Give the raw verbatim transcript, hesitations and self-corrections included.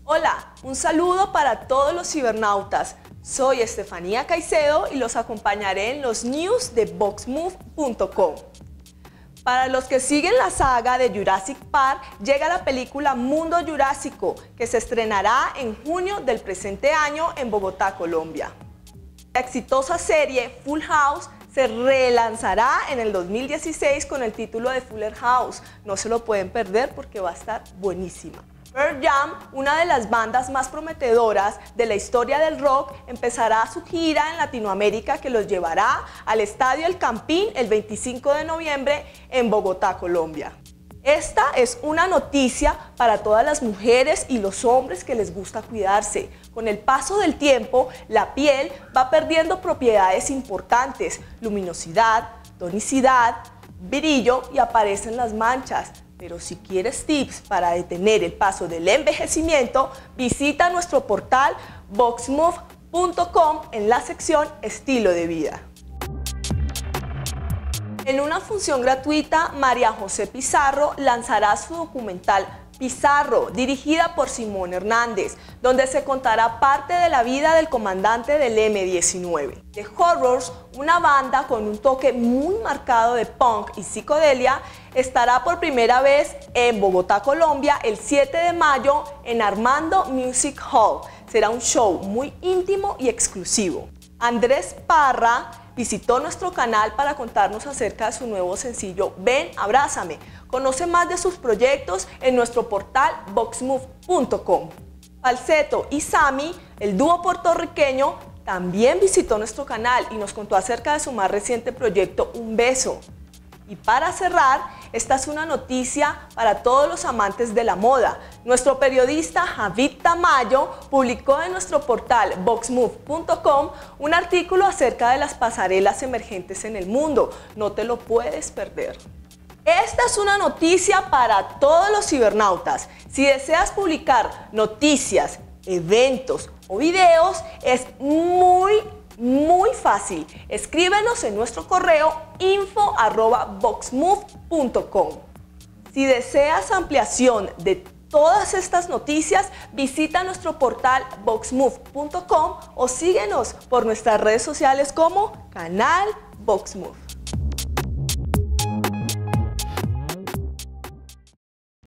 Hola, un saludo para todos los cibernautas. Soy Estefanía Caicedo y los acompañaré en los news de Voxmove punto com. Para los que siguen la saga de Jurassic Park, llega la película Mundo Jurásico, que se estrenará en junio del presente año en Bogotá, Colombia. La exitosa serie Full House se relanzará en el dos mil dieciséis con el título de Fuller House. No se lo pueden perder porque va a estar buenísima. Pearl Jam, una de las bandas más prometedoras de la historia del rock, empezará su gira en Latinoamérica que los llevará al Estadio El Campín el veinticinco de noviembre en Bogotá, Colombia. Esta es una noticia para todas las mujeres y los hombres que les gusta cuidarse. Con el paso del tiempo, la piel va perdiendo propiedades importantes: luminosidad, tonicidad, brillo y aparecen las manchas. Pero si quieres tips para detener el paso del envejecimiento, visita nuestro portal Voxmove punto com en la sección Estilo de Vida. En una función gratuita, María José Pizarro lanzará su documental Pizarro, dirigida por Simón Hernández, donde se contará parte de la vida del comandante del eme diecinueve. The Horrors, una banda con un toque muy marcado de punk y psicodelia, estará por primera vez en Bogotá, Colombia, el siete de mayo en Armando Music Hall. Será un show muy íntimo y exclusivo. Andrés Parra visitó nuestro canal para contarnos acerca de su nuevo sencillo Ven, Abrázame. Conoce más de sus proyectos en nuestro portal Voxmove punto com. Falsetto y Sammy, el dúo puertorriqueño, también visitó nuestro canal y nos contó acerca de su más reciente proyecto Un Beso. Y para cerrar, esta es una noticia para todos los amantes de la moda. Nuestro periodista Javid Tamayo publicó en nuestro portal Voxmove punto com un artículo acerca de las pasarelas emergentes en el mundo. No te lo puedes perder. Esta es una noticia para todos los cibernautas. Si deseas publicar noticias, eventos o videos, es muy Muy fácil. Escríbenos en nuestro correo info arroba voxmove punto com. Si deseas ampliación de todas estas noticias, visita nuestro portal Voxmove punto com o síguenos por nuestras redes sociales como Canal Voxmove.